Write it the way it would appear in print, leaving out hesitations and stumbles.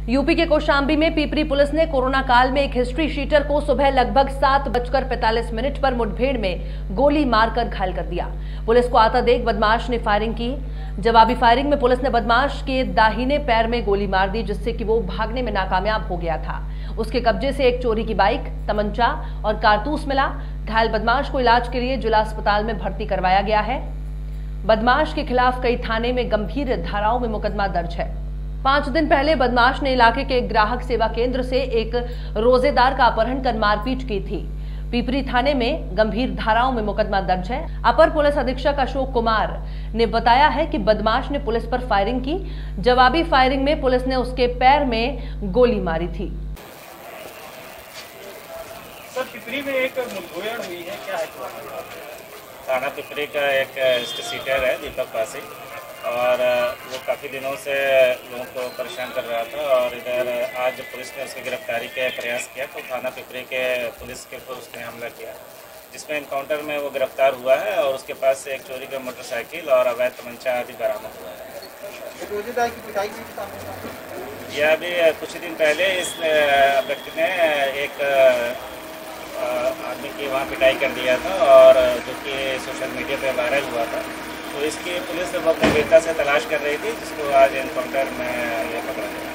UP के कौशाम्बी में Pipri police ने कोरोना काल में एक हिस्ट्री शीटर को सुबह लगभग 7:45 पर मुठभेड़ में गोली मारकर घायल कर दिया। पुलिस को आता देख बदमाश ने फायरिंग की। जवाबी फायरिंग में पुलिस ने बदमाश के दाहिने पैर में गोली मार दी, जिससे कि वो भागने में नाकामयाब हो गया था। उसके कब्जे से एक चोरी की बाइक, तमंचा और कारतूस मिला। घायल बदमाश को इलाज के लिए जिला अस्पताल में भर्ती करवाया गया है। बदमाश के खिलाफ कई थाने में गंभीर धाराओं में मुकदमा दर्ज है। 5 दिन पहले बदमाश ने इलाके के ग्राहक सेवा केंद्र से एक रोजेदार का अपहरण कर मारपीट की थी। पीपरी थाने में गंभीर धाराओं में मुकदमा दर्ज है। अपर पुलिस अधीक्षक अशोक कुमार ने बताया है कि बदमाश ने पुलिस पर फायरिंग की। जवाबी फायरिंग में पुलिस ने उसके पैर में गोली मारी थी। सर, पिपरी में एक मुठभेड़ हुई है, क्या है? थाना पिपरी का एक सीटर है दीपक पासी, और वो काफ़ी दिनों से लोगों को परेशान कर रहा था, और इधर आज पुलिस ने उसकी गिरफ्तारी के प्रयास किया तो थाना पिपरी के पुलिस के ऊपर उसने हमला किया, जिसमें इनकाउंटर में वो गिरफ्तार हुआ है और उसके पास से एक चोरी का मोटरसाइकिल और अवैध तमंचा आदि बरामद हुआ है। यह अभी कुछ दिन पहले इस व्यक्ति ने एक आदमी की वहाँ पिटाई कर दिया था, और जो कि सोशल मीडिया पे वायरल हुआ था, तो इसकी पुलिस बहुत गंभीरता से तलाश कर रही थी, जिसको आज एनकाउंटर में ये पकड़ा गया।